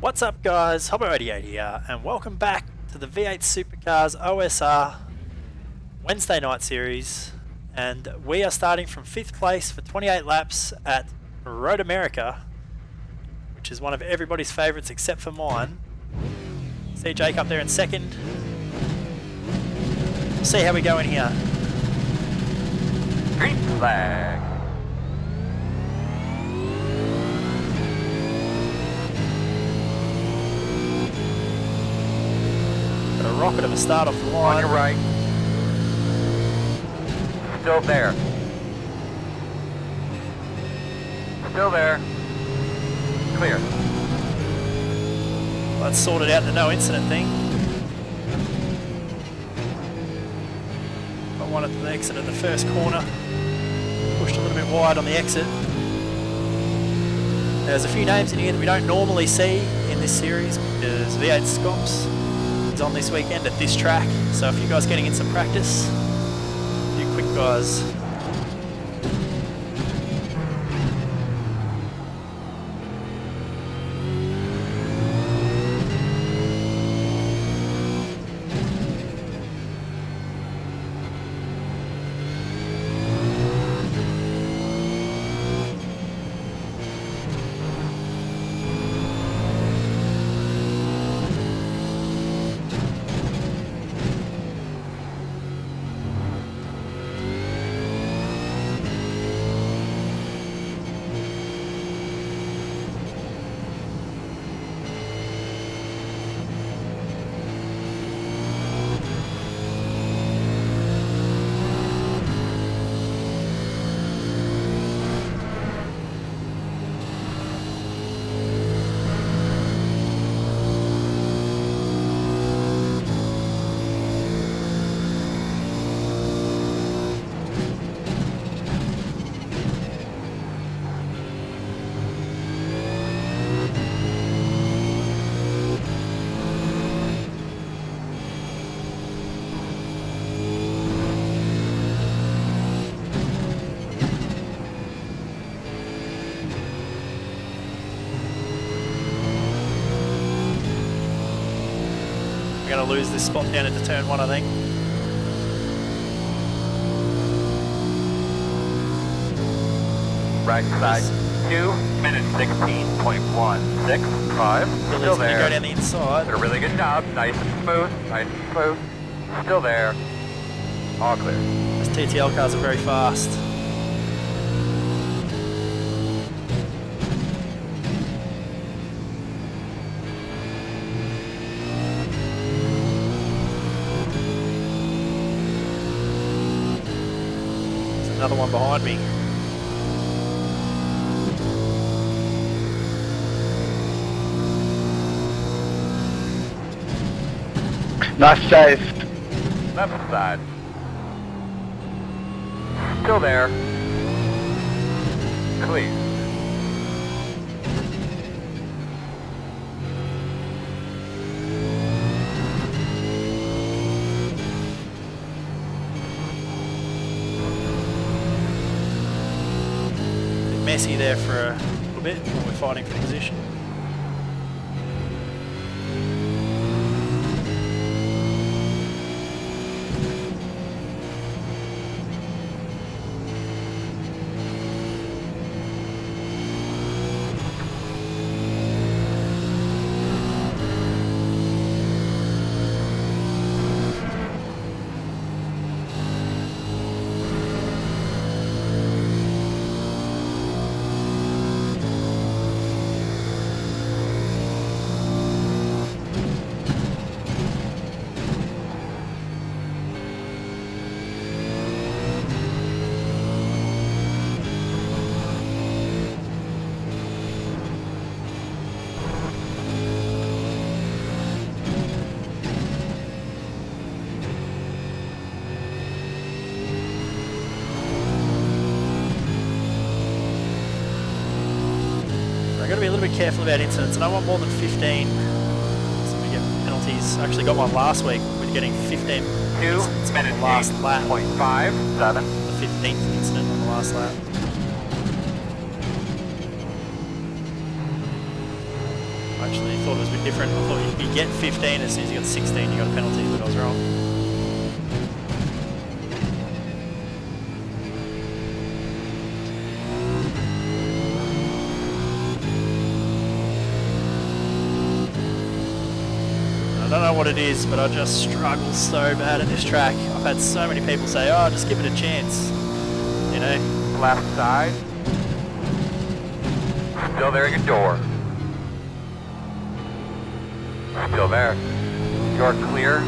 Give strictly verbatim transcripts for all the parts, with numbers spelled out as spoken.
What's up guys, Hobo eighty-eight here, and welcome back to the V eight Supercars O S R Wednesday night series. And we are starting from fifth place for twenty-eight laps at Road America, which is one of everybody's favourites except for mine. See Jake up there in second. See how we go in here. Green flag. Got a rocket of a start off the line. On your right. Still there. Still there. Clear. Let's sort it out the no incident thing. Got one at the exit of the first corner. Pushed a little bit wide on the exit. There's a few names in here that we don't normally see in this series because V eight Scomps is on this weekend at this track. So if you guys are getting in some practice, a few quick guys. Going to lose this spot down into turn one, I think. Right side, two minutes sixteen point one six five. Still there. Go down the inside. Did a really good job. Nice and smooth. Nice and smooth. Still there. All clear. Those T T L cars are very fast. Another one behind me. Nice save. Left side. Still there. Clear. Messy there for a little bit when we're fighting for position. I've got to be a little bit careful about incidents. I don't want more than fifteen. So we get penalties. I actually got one last week. We're getting fifteen Two incidents on the minutes last lap. point five seven. The fifteenth incident on the last lap. actually. Thought it was a bit different. I thought you could get fifteen as soon as you got sixteen, you got a penalty, but I was wrong. I don't know what it is, but I just struggle so bad at this track. I've had so many people say, oh, just give it a chance. You know? Left side. Still there at your door. Still there. You're clear.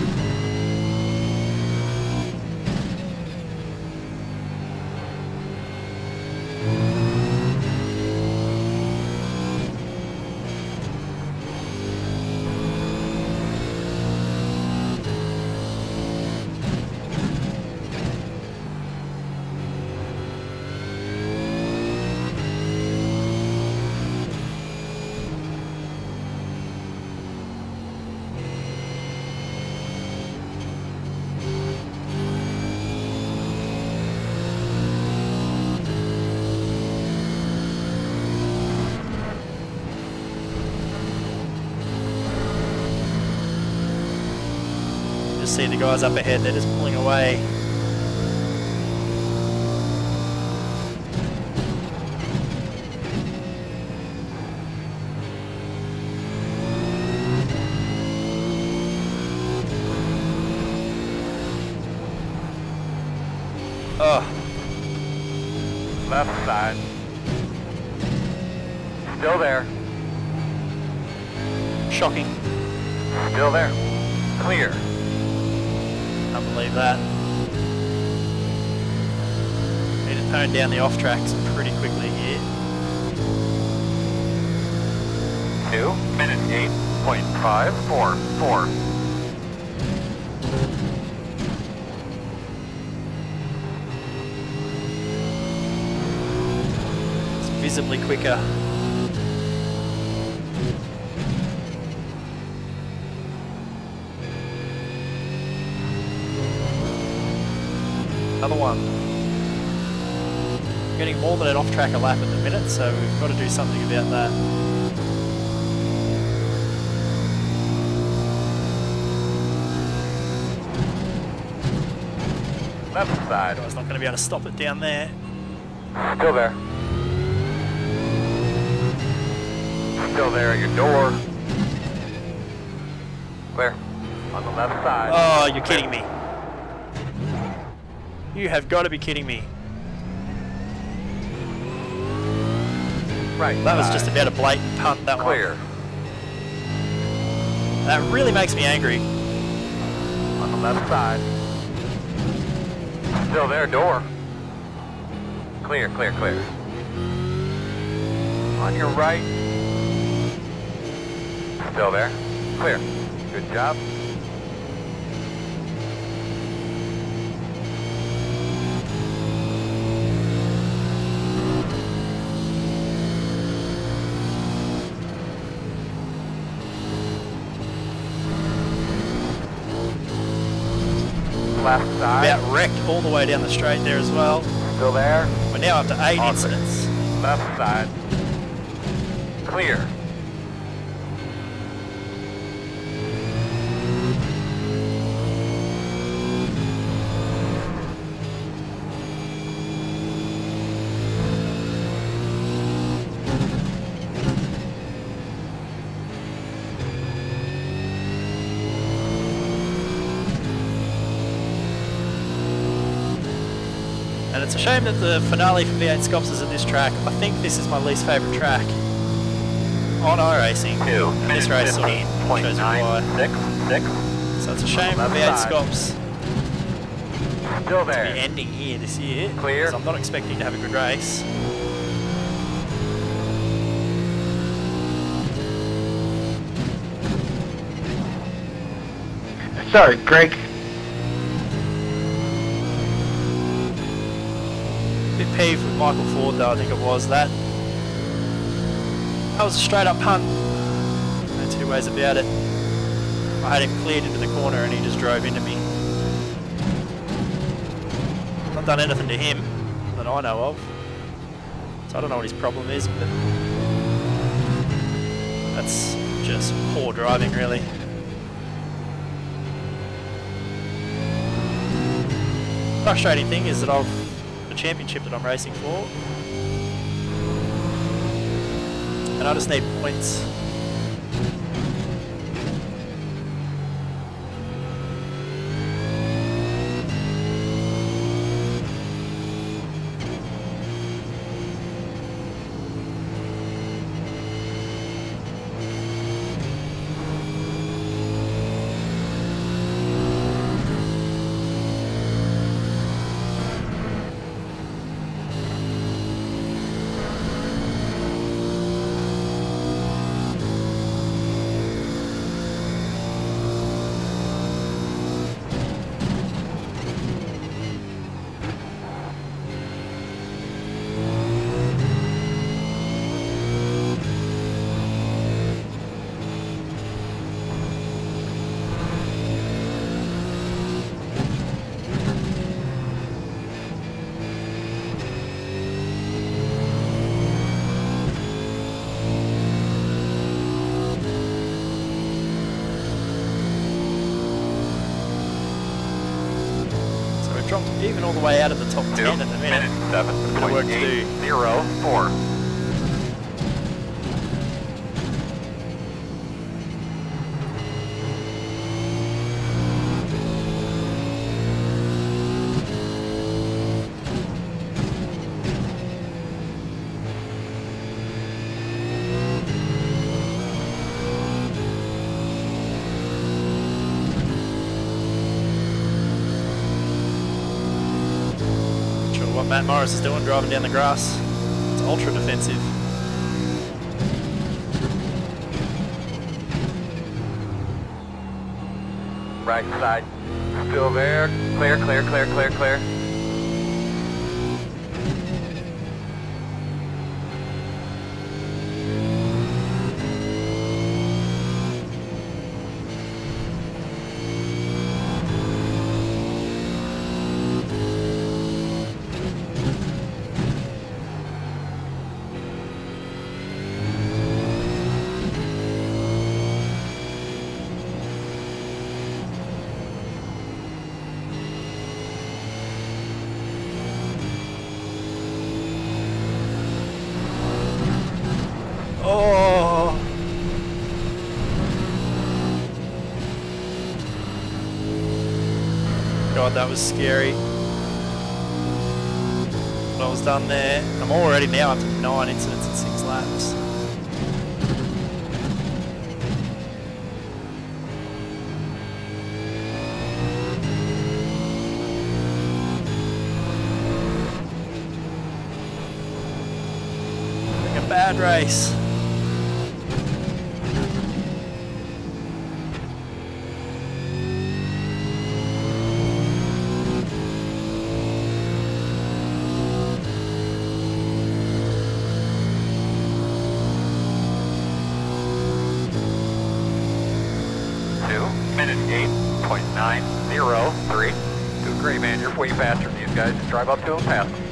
See the guys up ahead, they're just pulling away. Oh. Left side. Still there. Shocking. Still there. Clear. Can't believe that. Need to tone down the off tracks pretty quickly here. Two minute eight point five four four. It's visibly quicker. Another one. I'm getting more than an off-track a lap at the minute, so we've got to do something about that. Left side. I was not going to be able to stop it down there. Still there. Still there at your door. Clear. On the left side. Oh, you're kidding me. You have got to be kidding me. Right. That was side. just about a blatant punt, that Clear. one. That really makes me angry. On the left side. Still there, door. Clear, clear, clear. On your right. Still there. Clear. Good job. Left side. About wrecked all the way down the straight there as well. Still there. We're now up to eight Awesome. incidents. Left side. Clear. And it's a shame that the finale for V eight Scops is at this track. I think this is my least favourite track on iRacing. Two And this race sort of point shows you nine why. six six. So it's a shame for Left V eight side. Scops Still to be there. ending here this year. Clear. Because I'm not expecting to have a good race. Sorry, Greg. Bit peeved with Michael Ford though, I think it was that. That was a straight up punt. No two ways about it. I had him cleared into the corner and he just drove into me. Not done anything to him that I know of. So I don't know what his problem is, but that's just poor driving, really. Frustrating thing is that I've the championship that I'm racing for, and I just need points. Dropped even all the way out of the top Two ten at the minute. minutes, seven A bit of point work to eight do. zero four. What Matt Morris is doing, driving down the grass. It's ultra defensive. Right side, still there. Clear, clear, clear, clear, clear. Oh! God, that was scary. But I was done there. I'm already now up to nine incidents in six laps. Like a bad race. Minute eight point nine zero three. Doing great, man. You're way faster than these guys. Just drive up to them, pass them.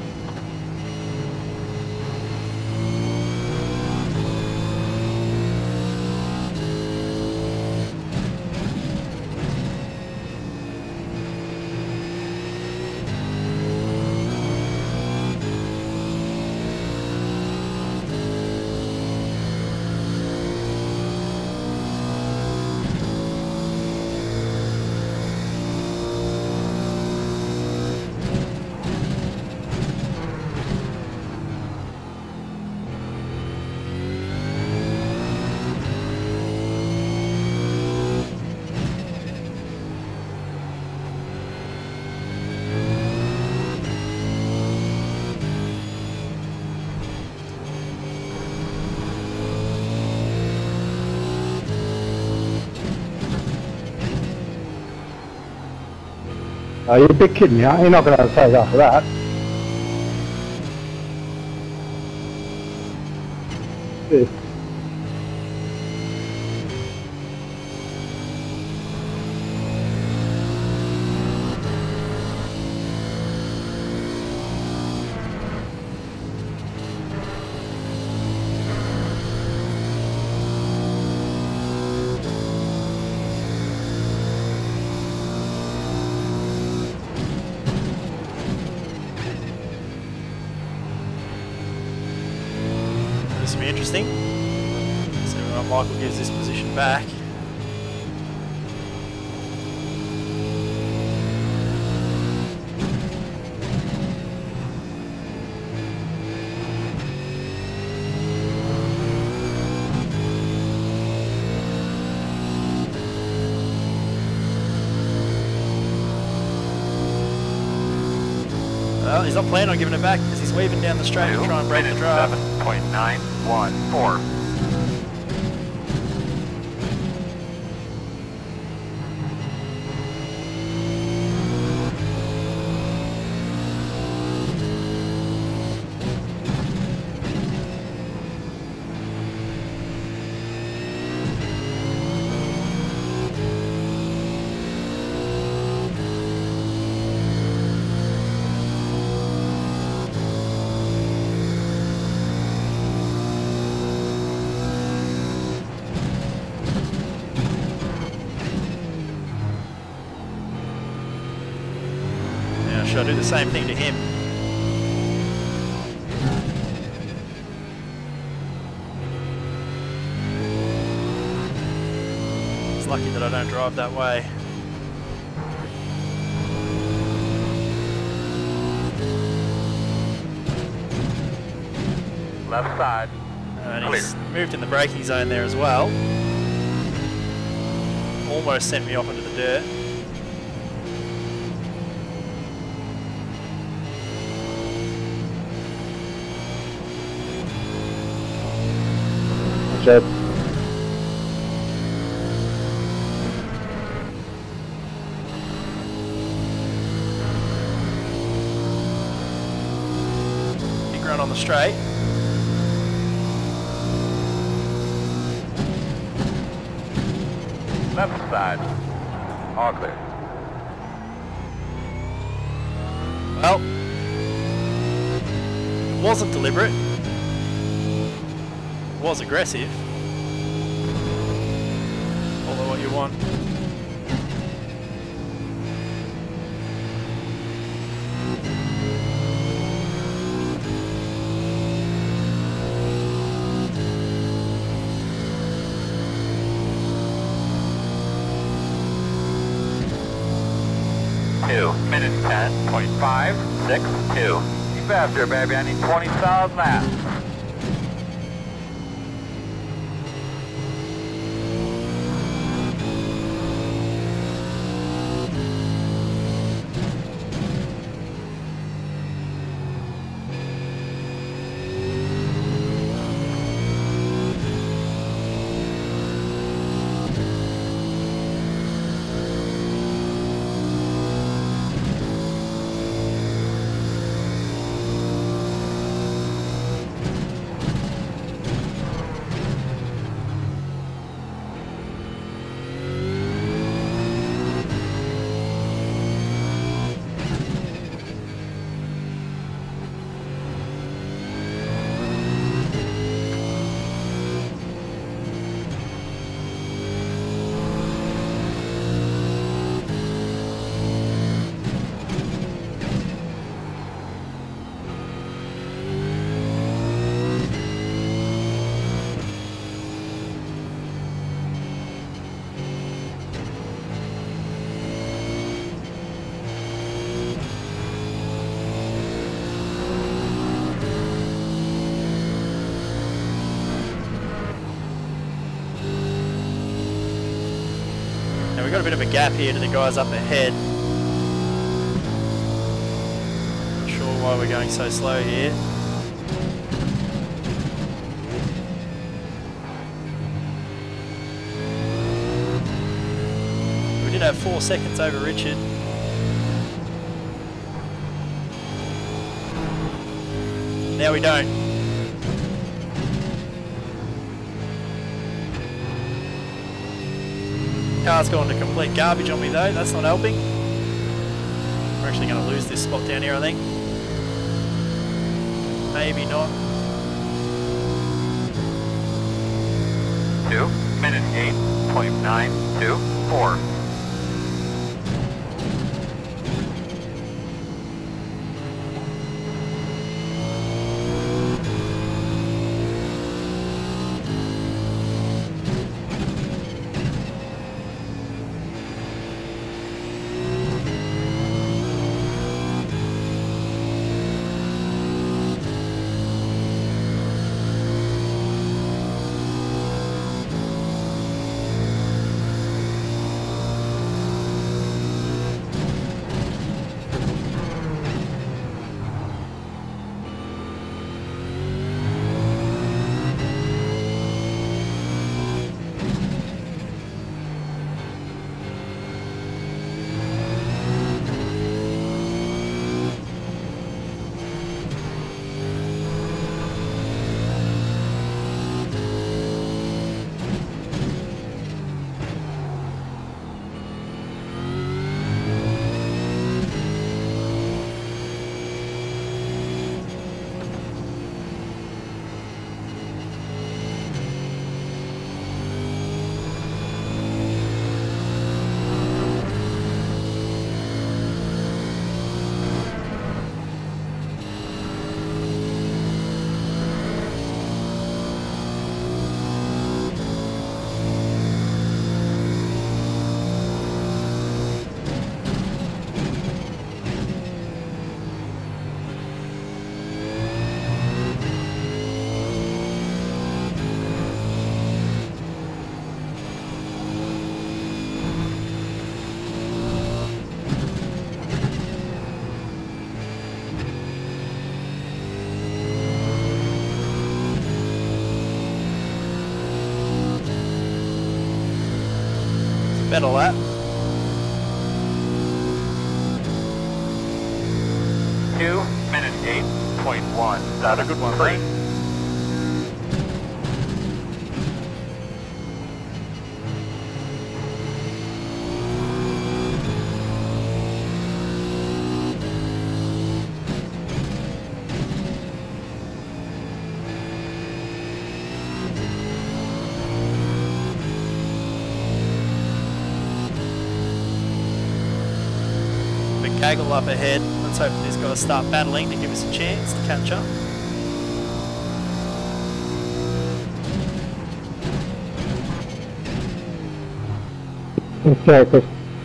Oh, you're a big kidding me, you're not going to say after that. Yeah. interesting. See what Michael gives this position back. Well, he's not planning on giving it back because he's weaving down the straight to try and break the drive. seven point nine one four. Should I do the same thing to him? It's lucky that I don't drive that way. Left side. And he's moved in the braking zone there as well. Almost sent me off into the dirt. Check. Big run on the straight. Left side. All clear. Well, it wasn't deliberate. It was aggressive. Although what you want. Two minutes ten point five six two. Keep faster, baby. I need twenty solid laps. Now we've got a bit of a gap here to the guys up ahead. Not sure why we're going so slow here. We did have four seconds over Richard. Now we don't. Car's gone to complete garbage on me though, that's not helping. We're actually going to lose this spot down here, I think. Maybe not. Two minute eight point nine two four. better lap. Two minute eight point one. Not a good one, three. Kegel up ahead. Let's hope these guys start battling to give us a chance to catch up. Okay,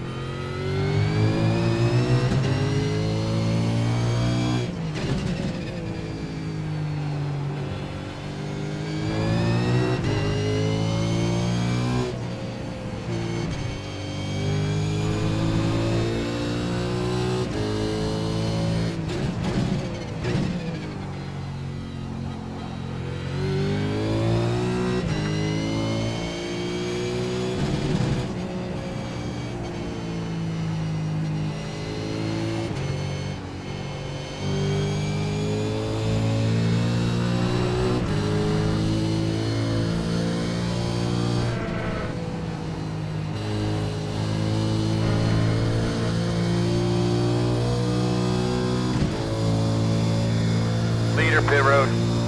Leader pit road.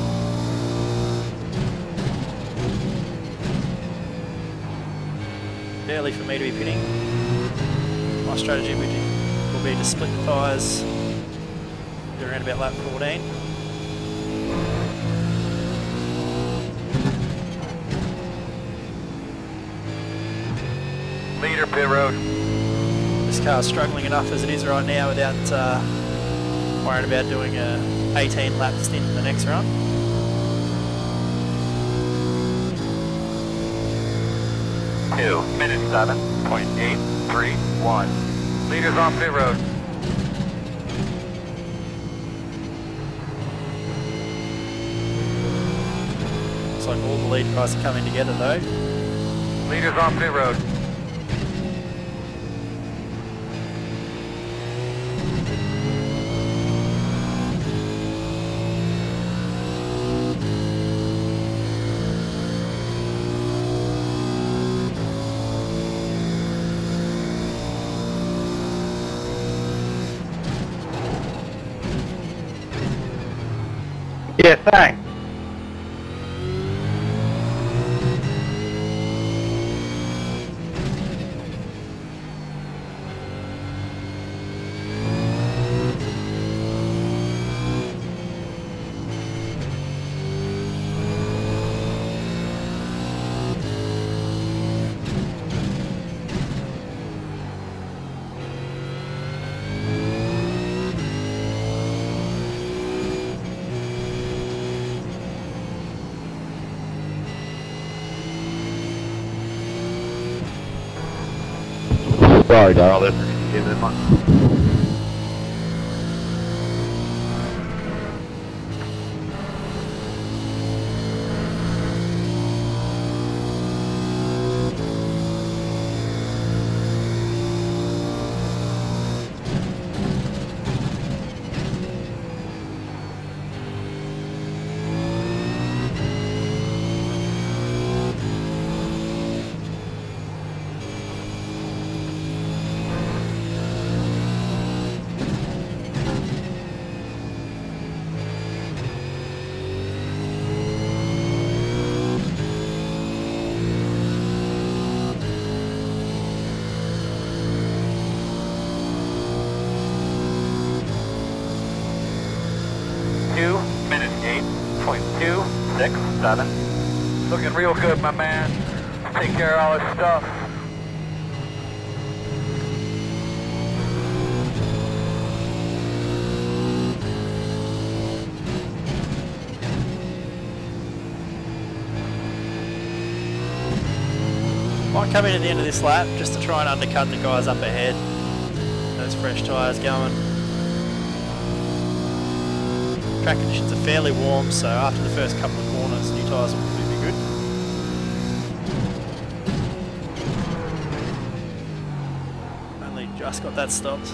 Early for me to be pitting. My strategy will be to split the tyres around about lap fourteen. Leader pit road. This car's struggling enough as it is right now without uh, worrying about doing a eighteen lap stint in the next run. Two minute seven point eight three one. Leaders on pit road. Looks like all the lead guys are coming together though. Leaders on pit road. yeah, thanks. Sorry, Darrell, this is in this one. Two minute eight point two six seven. Looking real good, my man. Take care of all this stuff. Might come in at the end of this lap just to try and undercut the guys up ahead. Those fresh tyres going. Track conditions are fairly warm, so after the first couple of corners, new tyres will probably be good. Just got that stopped.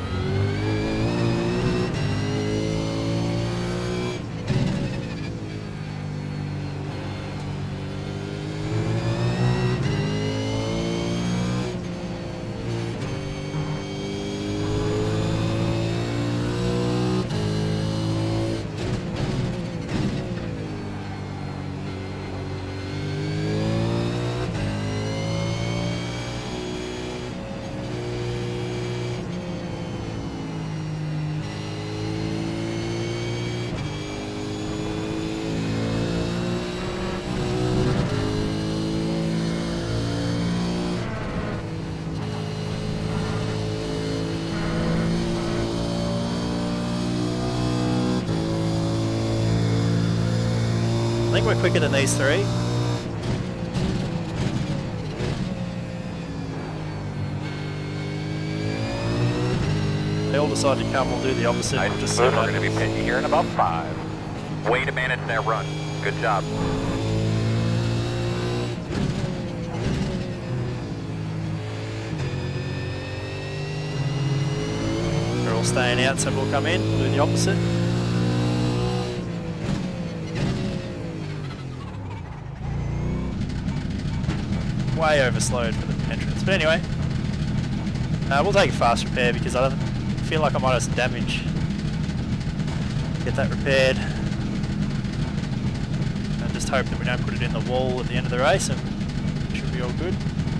I think we're quicker than these three. They all decide to come, we'll do the opposite. Nice We'll just move. see We're what going to be happens. pitching here in about five. Way to manage that run. Good job. They're all staying out, so we'll come in, we'll do the opposite. Way overslowed for the entrance. But anyway, uh, we'll take a fast repair because I don't feel like I might have some damage. Get that repaired. And just hope that we don't put it in the wall at the end of the race and it should be all good.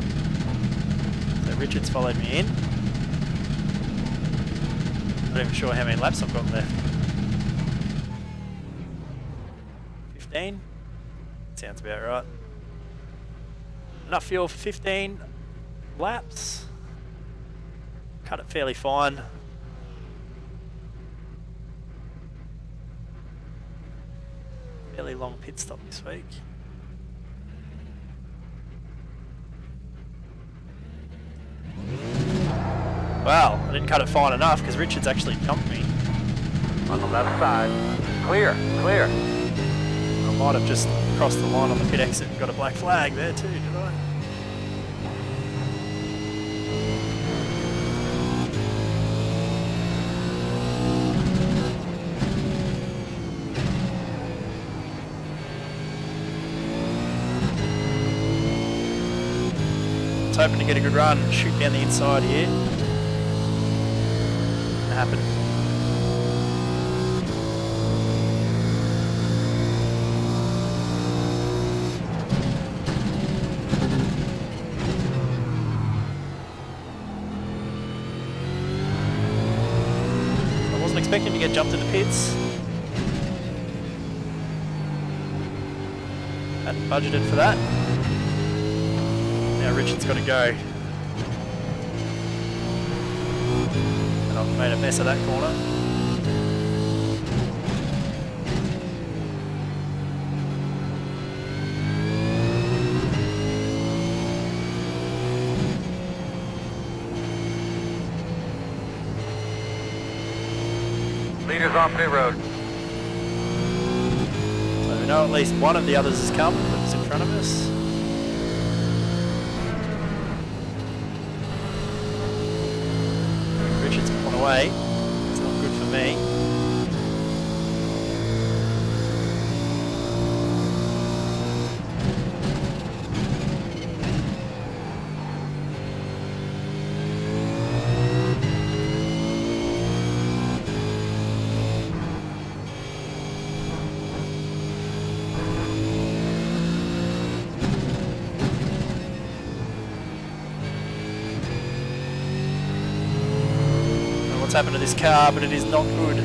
So Richard's followed me in. Not even sure how many laps I've got left. fifteen? Sounds about right. Enough fuel for fifteen laps. Cut it fairly fine. Fairly long pit stop this week. Wow, I didn't cut it fine enough because Richard's actually jumped me. On the left side. Clear, clear. I might have just crossed the line on the pit exit and got a black flag there too, did I? I was hoping to get a good run and shoot down the inside here. Didn't happen. I wasn't expecting to get jumped in the pits. Hadn't budgeted for that. Now Richard's got to go. And I've made a mess of that corner. Leaders on pit road. So we know at least one of the others has come, but it's in front of us. Richard's gone away. It's not good for me. What's happened to this car, but it is not good.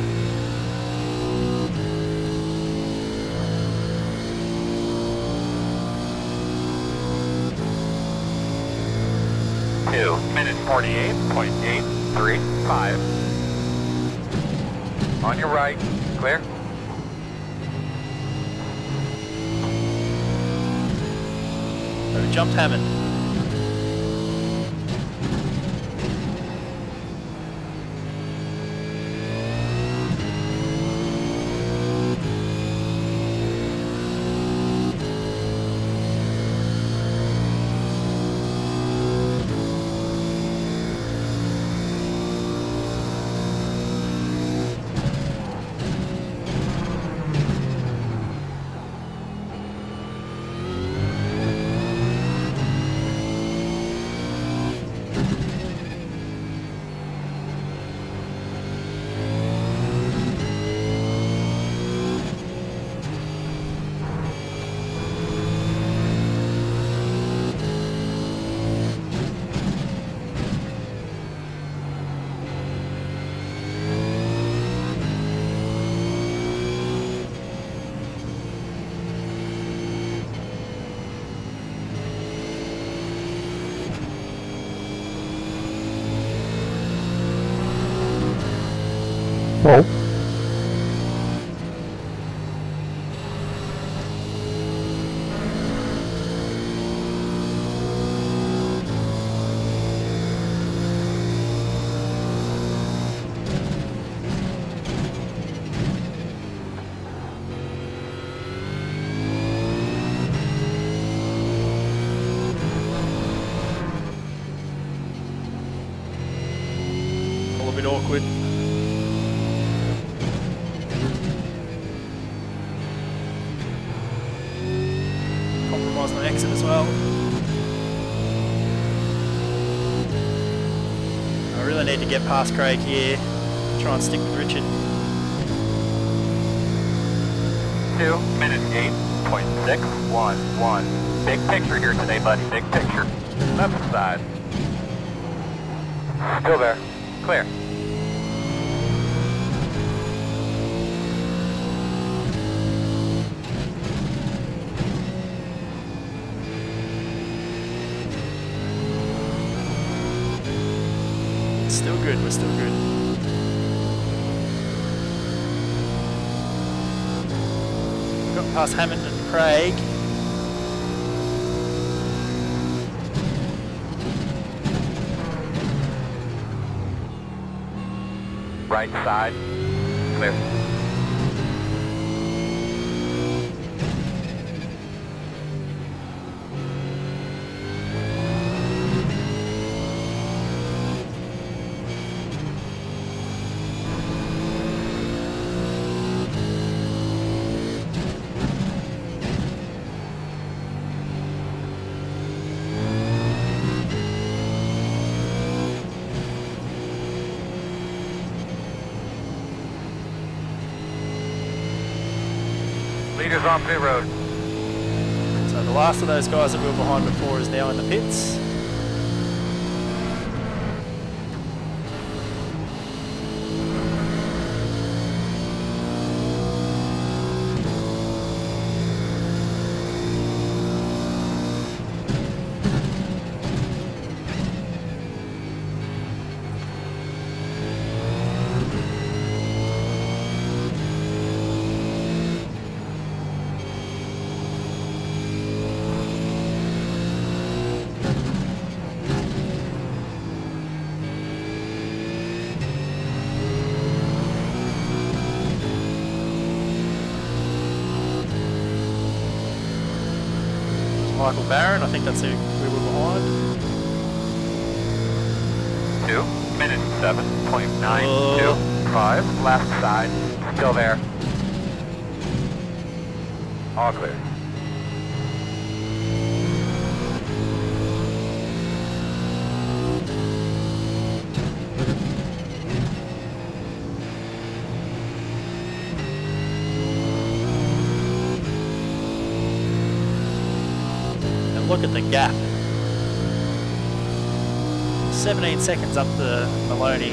Two minutes forty-eight point eight three five. On your right, clear. So we jumped Hammond. Well, All a bit awkward. Compromise on exit as well. I really need to get past Craig here. Try and stick with Richard. Two minutes eight point six one one. Big picture here today, buddy. Big picture. Left side. Still there. Clear. Still good, we're still good. We've got past Hammond and Craig. Right side. Clear. Leaders on pit road. So the last of those guys that we were behind before is now in the pits. Michael Barron, I think that's who we were behind. Two minutes seven point nine two five. Left side. Still there. All clear. Look at the gap. seventeen seconds up the Maloney.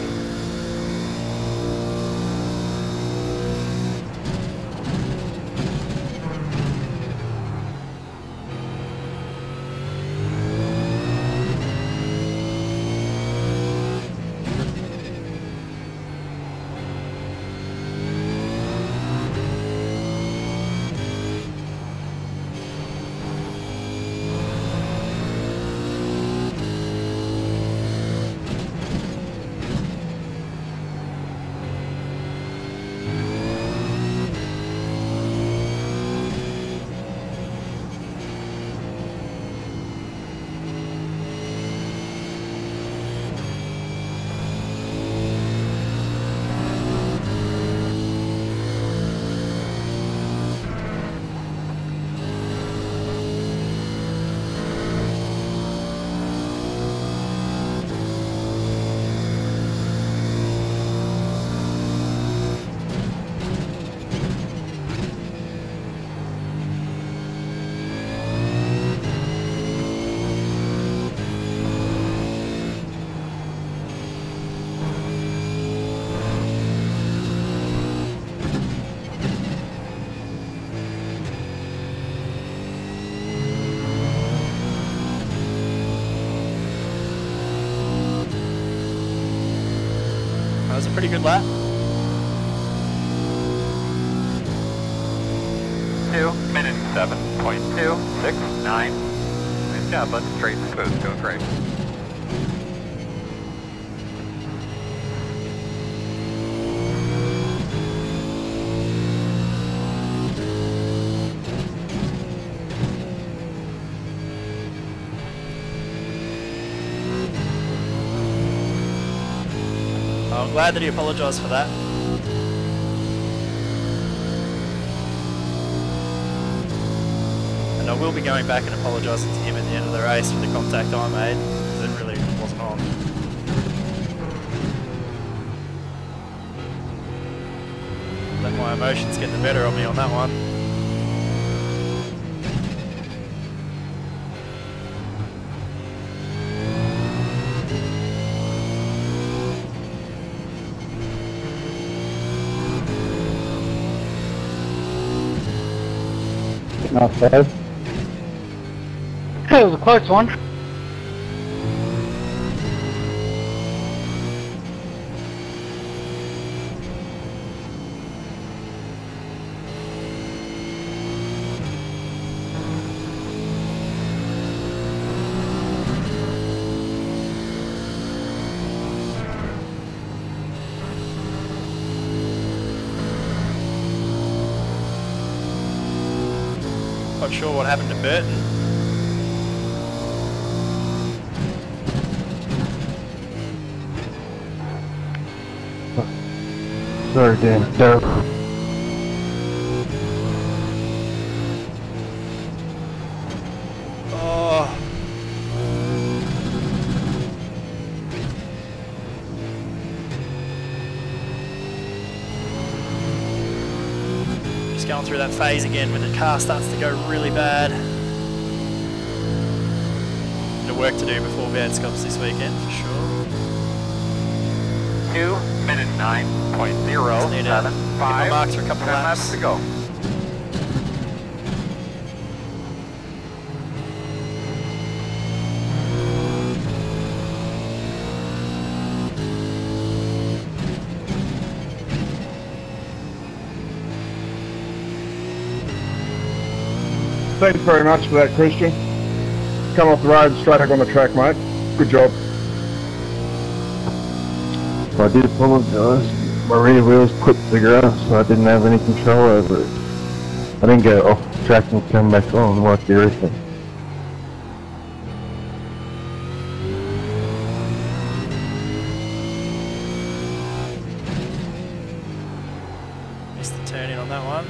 That was a pretty good lap. two minutes seven point two six nine. Nice job, bud. Straight and smooth. Doing great. I'm glad that he apologised for that. And I will be going back and apologising to him at the end of the race for the contact I made, because it really wasn't on. Let my emotions get the better of me on that one. Not bad. It was a close one. Not sure what happened to Burton. Sorry, Dan. Dope. Oh. Just going through that phase again when the car starts to go really bad. Bit of work to do before V eight Scops this weekend for sure. two minute nine point zero Just need to seven get my five. marks for a couple ten laps. laps to go. Thanks very much for that, Christian. Come off the road straight back on the track, mate. Good job. I did apologise. My rear wheels clipped the grass, so I didn't have any control over it. I didn't go off the track and come back on like the racing. Missed the turn in on that one.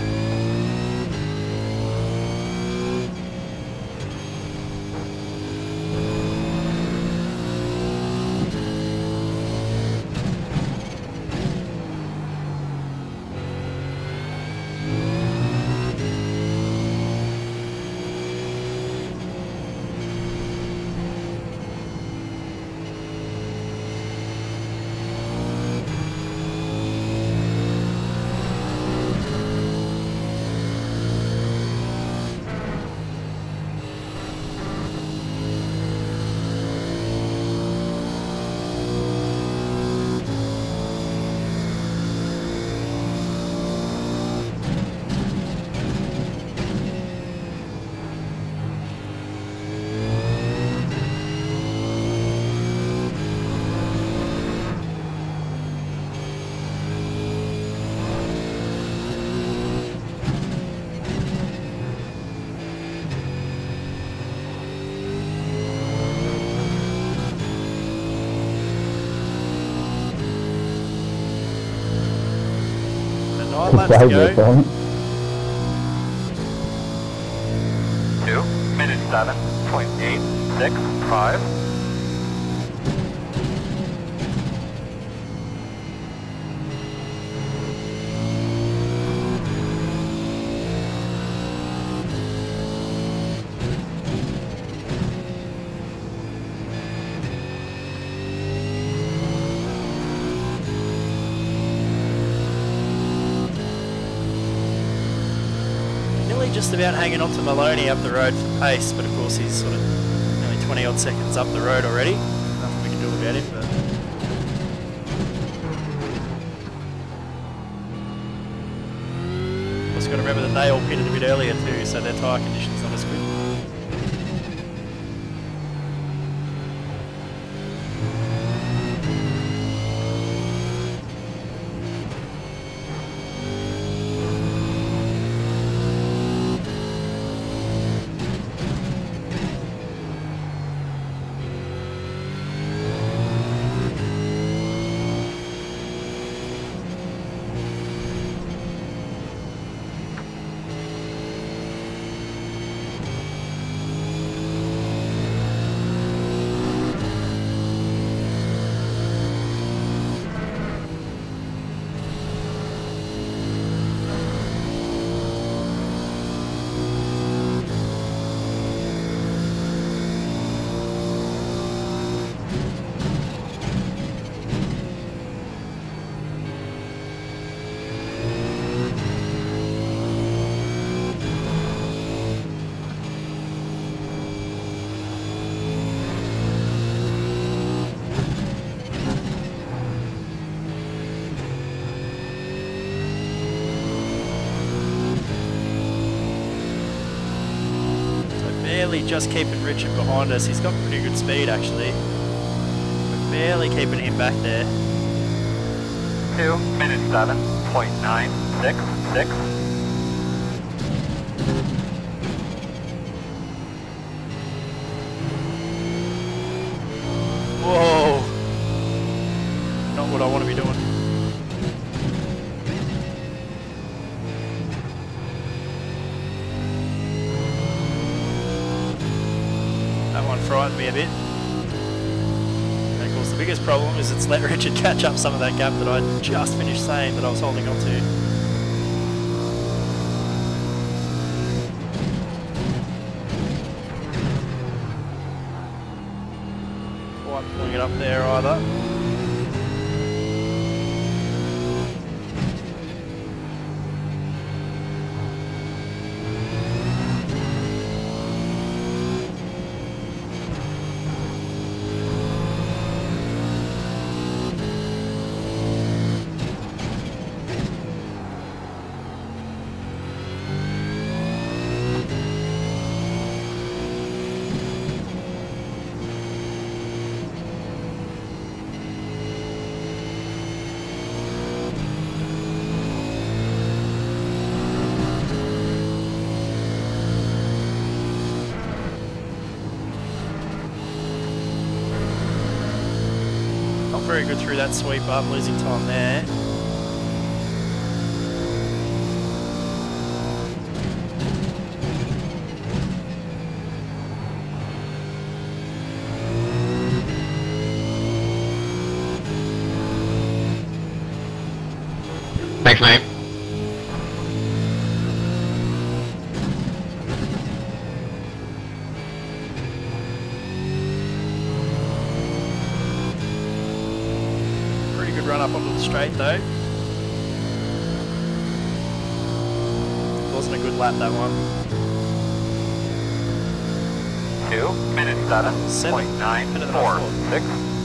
Nine laps to go. two minute seven point eight six five. Nearly just about hanging on to Maloney up the road for pace, but of course he's sort of nearly twenty odd seconds up the road already. Nothing we can do about it, but of course just got to remember that they all pitted a bit earlier too, so their tyre conditions not as good. Just keeping Richard behind us. He's got pretty good speed actually. We're barely keeping him back there. Two minute seven point nine six six. Whoa! Not what I want to be doing. Frightened me a bit. And of course the biggest problem is it's let Richard catch up some of that gap that I just finished saying that I was holding on to. Quite pulling it up there either. Very good through that sweep up, losing time there. Thanks, mate. Run up onto the straight though. Wasn't a good lap that one. Two minute seven point nine four six.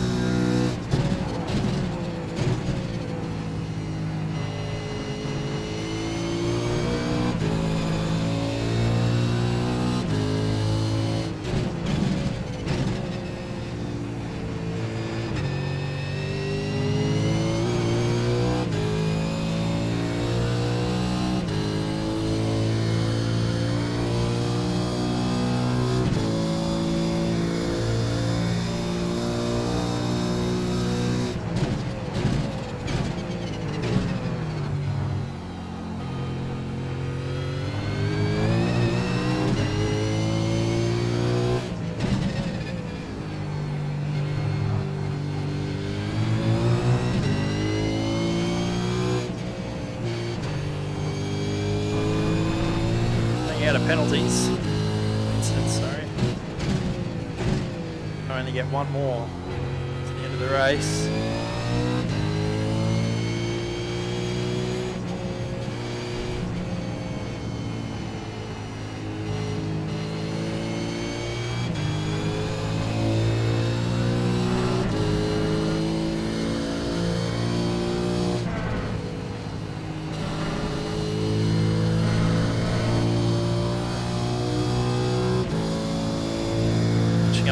Out of penalties. Incidents, sorry. I only get one more to the end of the race.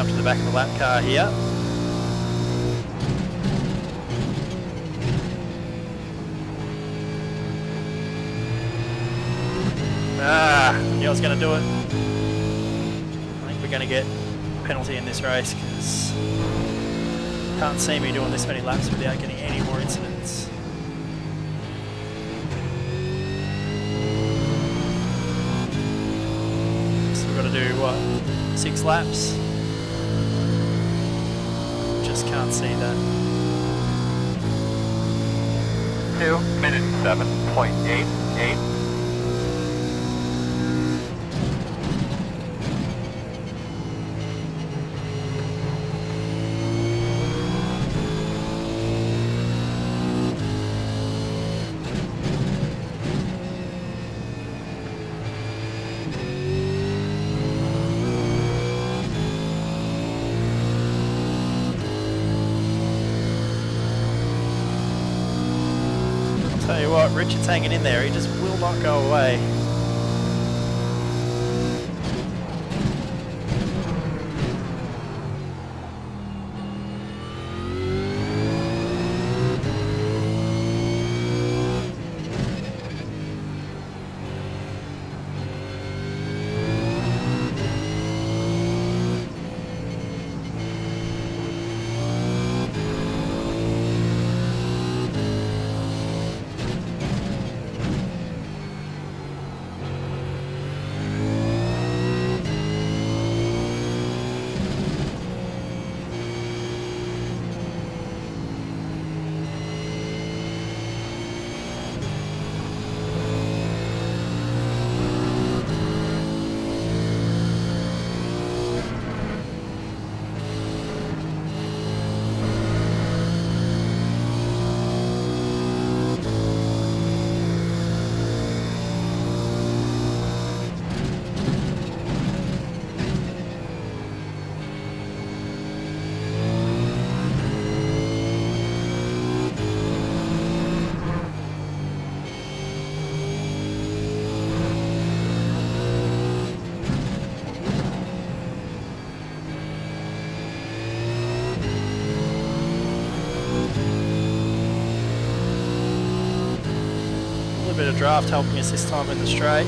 up to the back of the lap car here. Ah, I knew I was going to do it. I think we're going to get a penalty in this race because can't see me doing this many laps without getting any more incidents. So we've got to do what? Six laps? Just can't see that. Two minutes seven point eight eight. Tell you what, Richard's hanging in there. He just will not go away. Bit of draft helping us this time in the straight.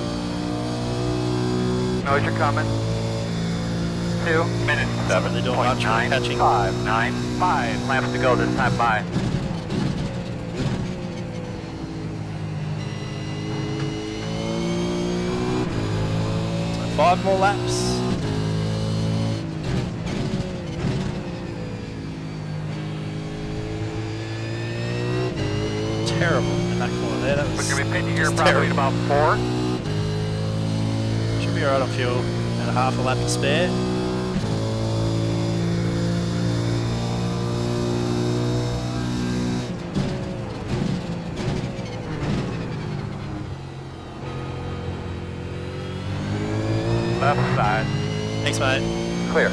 Knows you're coming. Two minutes seven Really doing point much nine catching. five nine five laps to go this time. Bye. So five more laps. Terrible in that corner there. That was We're going to be pitching here just probably terrible. at about four. Should be alright on fuel. About a half a lap to spare. Left side. Thanks, mate. Clear.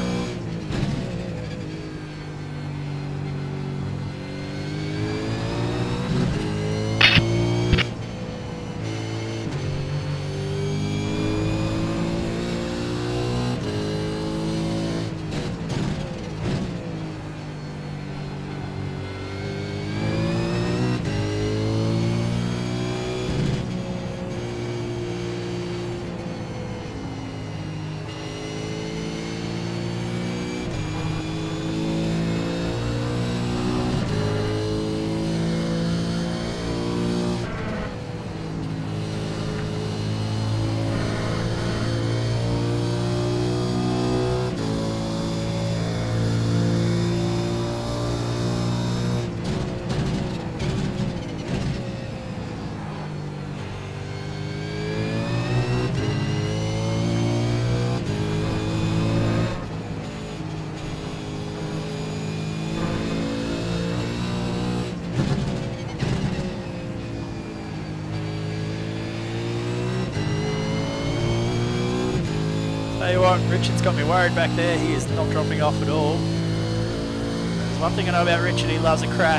Tell you what, Richard's got me worried back there. He is not dropping off at all. There's one thing I know about Richard, he loves a crack.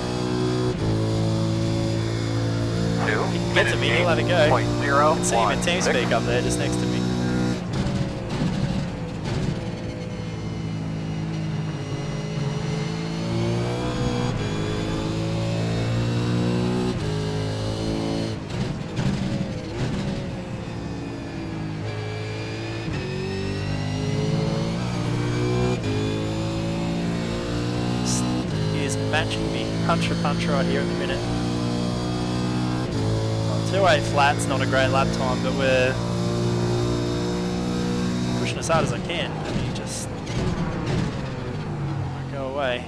Two If he can get to me, he'll have a go. Point zero I can see him in one six. TeamSpeak up there just next to me. matching me punch for punch right here at the minute. Well, two eight flat's not a great lap time, but we're pushing as hard as I can, and he just won't go away.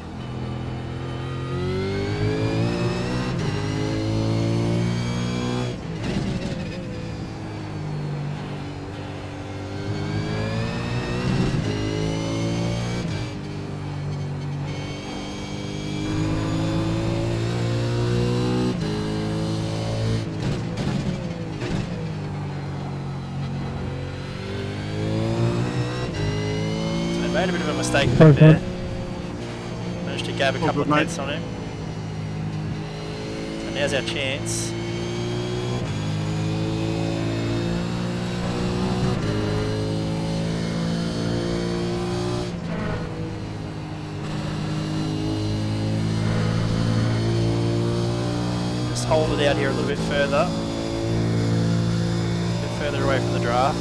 Made a bit of a mistake back there. Managed to gab a couple of hits on him. So now's our chance. Just hold it out here a little bit further. A bit further away from the draft.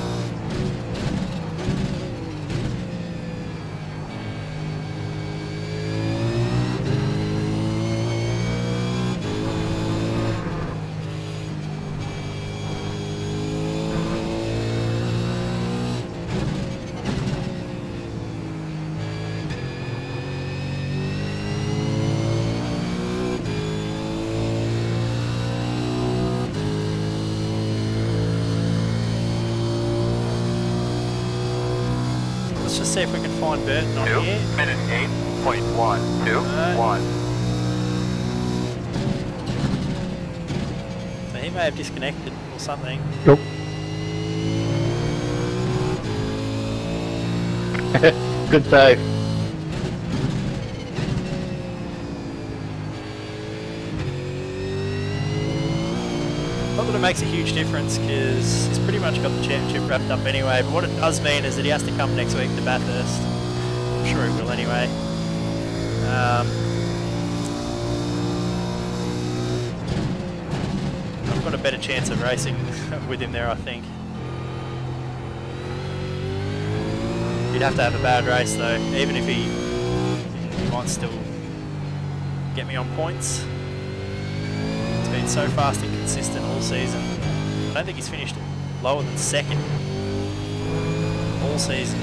Let's just see if we can find Burton on Two here. minute eight point one two Right. one. So he may have disconnected or something. Nope. Good save. Not that it makes a huge difference because he's pretty much got the championship wrapped up anyway, but what it does mean is that he has to come next week to Bathurst. I'm sure he will anyway. Um, I've got a better chance of racing with him there, I think. He'd have to have a bad race though, even if he, he might still get me on points. He's been so fast and consistent all season. I don't think he's finished lower than second all season.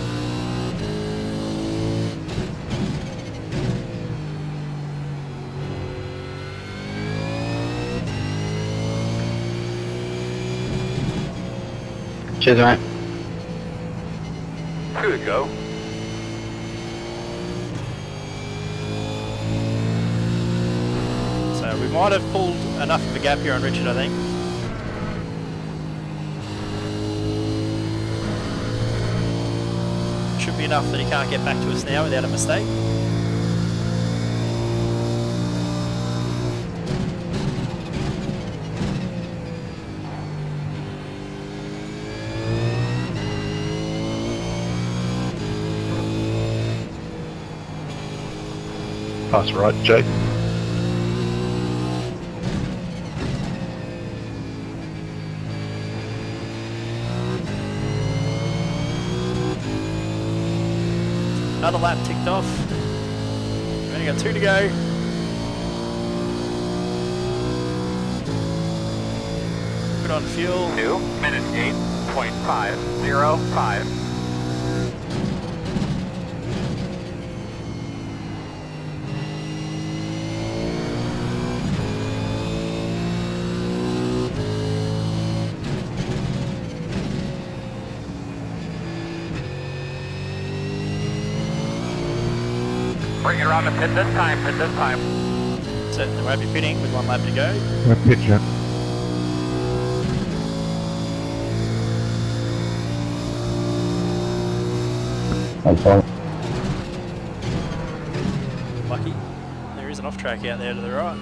Cheers, mate. Two to go. So we might have pulled enough of a gap here on Richard, I think. Should be enough that he can't get back to us now without a mistake. Pass right, Jake. Another lap ticked off. We've only got two to go. Good on fuel. Two minute eight point five zero five. Bring it around the pit this time, pit this time. Certainly won't be pitting with one lap to go. My picture. I'm fine. Lucky. There is an off track out there to the right.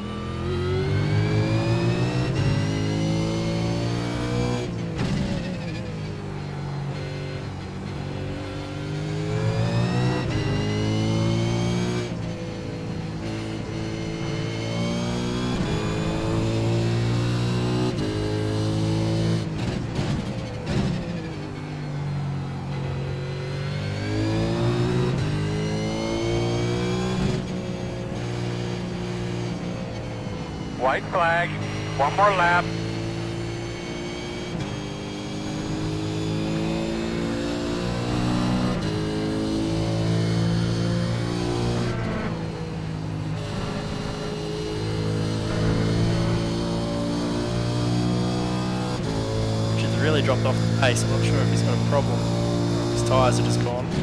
White flag. One more lap. Really dropped off the pace. I'm not sure if he's got a problem. His tyres are just gone.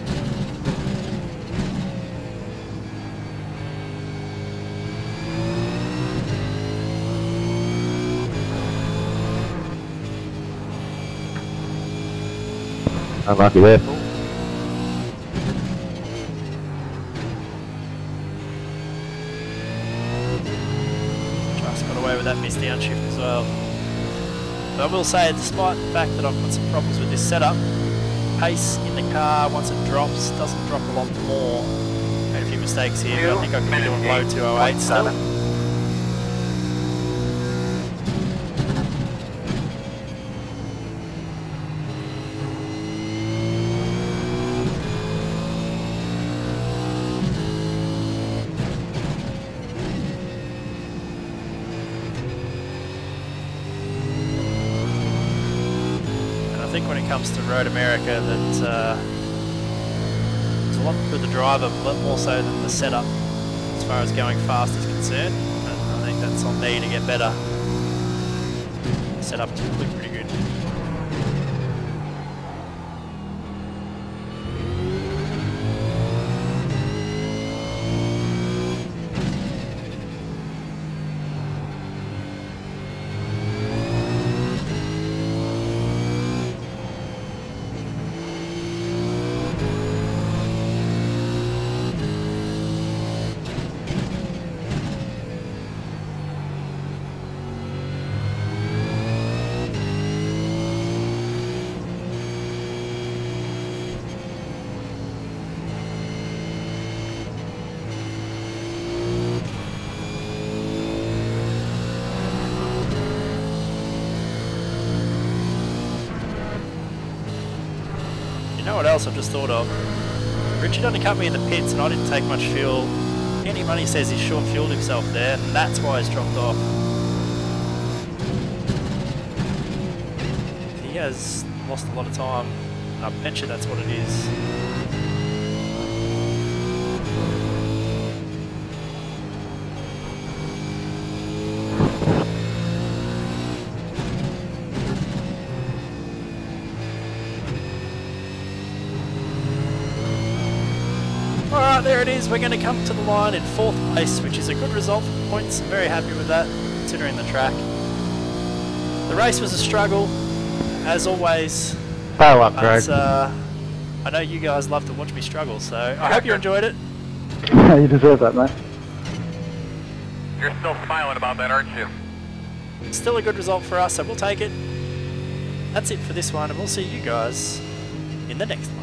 Unlucky there. Just got away with that missed downshift as well. But I will say, despite the fact that I've got some problems with this setup, pace in the car once it drops doesn't drop a lot more. Made a few mistakes here, but I think I can be doing low two oh eight still. I think when it comes to Road America, that uh, it's a lot with the driver, a lot more so than the setup as far as going fast is concerned. And I think that's on me to get better. The setup is probably pretty good. You know what else I've just thought of? Richard undercut me in the pits and I didn't take much fuel. Any money says he's short fueled himself there, and that's why he's dropped off. He has lost a lot of time, and I bet you that's what it is. Alright, there it is. We're going to come to the line in fourth place, which is a good result for points. I'm very happy with that, considering the track. The race was a struggle, as always. Power up, but, Greg. uh, I know you guys love to watch me struggle, so I hope you enjoyed it. You deserve that, mate. You're still smiling about that, aren't you? Still a good result for us, so we'll take it. That's it for this one, and we'll see you guys in the next one.